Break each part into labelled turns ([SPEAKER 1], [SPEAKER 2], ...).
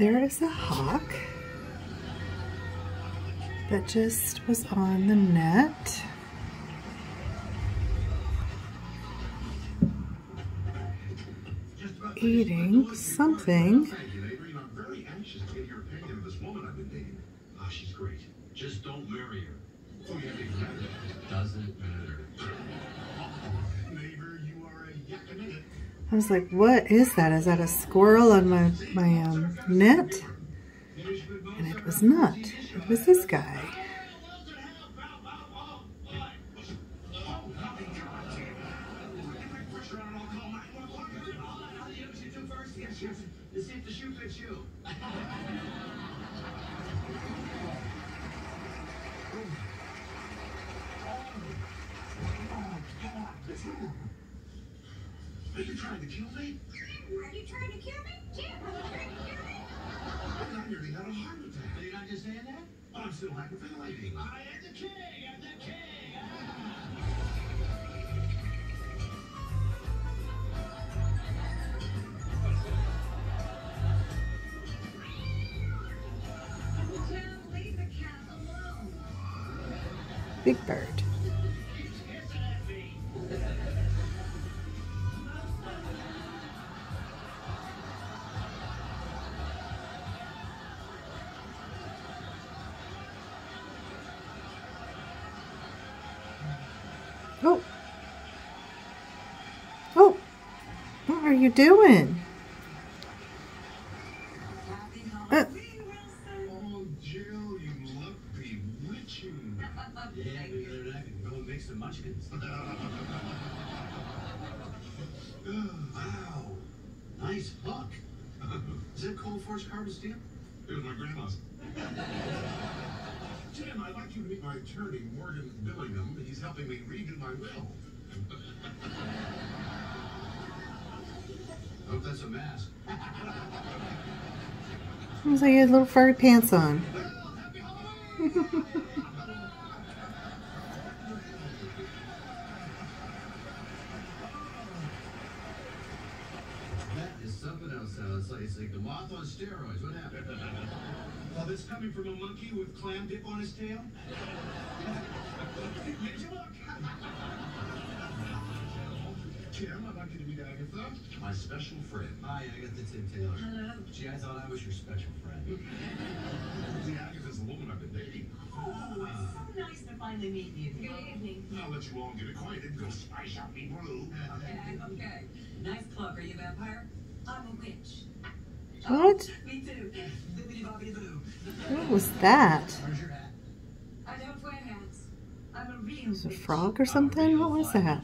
[SPEAKER 1] There is a hawk that just was on the net. Eating something.
[SPEAKER 2] I'm very anxious to get your opinion of this woman I've been dating. Oh, she's great. Just don't marry her. Oh, yeah, it doesn't matter. Neighbor, you are a yakka.
[SPEAKER 1] I was like, what is that? Is that a squirrel on my net? And it was not. It was this guy.
[SPEAKER 2] Are you trying to kill me?
[SPEAKER 3] Are you trying to kill me? Jim, are you trying to kill me?
[SPEAKER 2] I nearly had a heart attack. Are you not just saying that? I'm still hyperventilating. I am the king! I'm the king!
[SPEAKER 3] Jim, leave the cat alone.
[SPEAKER 1] Big Bird. Oh. Oh. What are you doing?
[SPEAKER 2] Oh, Jill, you look bewitching.
[SPEAKER 4] Yeah, we better not go and make some munchkins.
[SPEAKER 2] Wow.
[SPEAKER 4] Nice hook. Is that Cold Force carbon steel?
[SPEAKER 2] It was my grandma's. Jim, I'd like you to meet my attorney, Morgan Billingham. He's helping me redo my will.
[SPEAKER 4] Hope that's a mask.
[SPEAKER 1] Looks like he had little furry pants on.
[SPEAKER 4] That is something else. It's like the moth on steroids. What happened?
[SPEAKER 2] Oh, this coming from a monkey with clam dip on his tail? Here's your look. Jim, I'd like you to meet Agatha, my special friend.
[SPEAKER 4] Hi, Agatha Tim Taylor.
[SPEAKER 3] Hello.
[SPEAKER 4] Gee, I thought I was your special friend.
[SPEAKER 2] See, Agatha's the woman I've been dating.
[SPEAKER 3] Oh, it's so nice to finally meet you. Good evening.
[SPEAKER 2] I'll let you all get acquainted. Go spice up me brew.
[SPEAKER 3] Okay. Nice cloak. Are you a vampire? I'm a witch.
[SPEAKER 1] What?
[SPEAKER 3] Me too. Bibbidi-bobbidi-boo.
[SPEAKER 1] What was that?
[SPEAKER 4] Where's your hat?
[SPEAKER 3] I don't wear hats. I'm a real
[SPEAKER 1] Was it a
[SPEAKER 3] witch.
[SPEAKER 1] frog or something? What was that?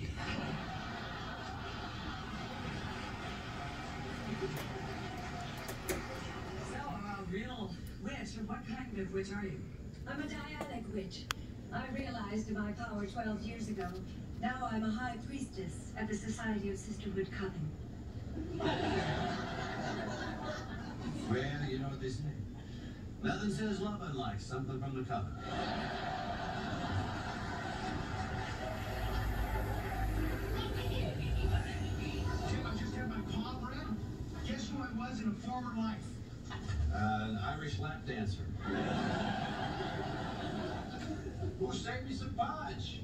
[SPEAKER 3] So, a real witch. What kind of witch are you? I'm a Dianic witch. I realized my power 12 years ago. Now I'm a high priestess at the Society of Sisterhood Coven.
[SPEAKER 4] Well, you know what they say. Nothing says love unlike something from the coven.
[SPEAKER 2] Jim, I just had my palm read. Guess who I was in a former life?
[SPEAKER 4] An Irish lap dancer. Well, save me some punch.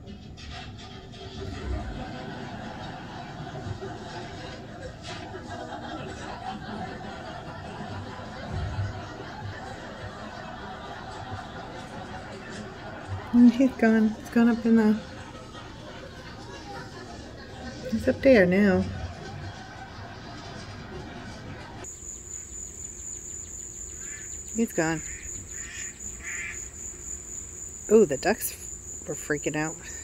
[SPEAKER 1] And he's gone. He's gone up in the... He's up there now. He's gone. Oh, the ducks were freaking out.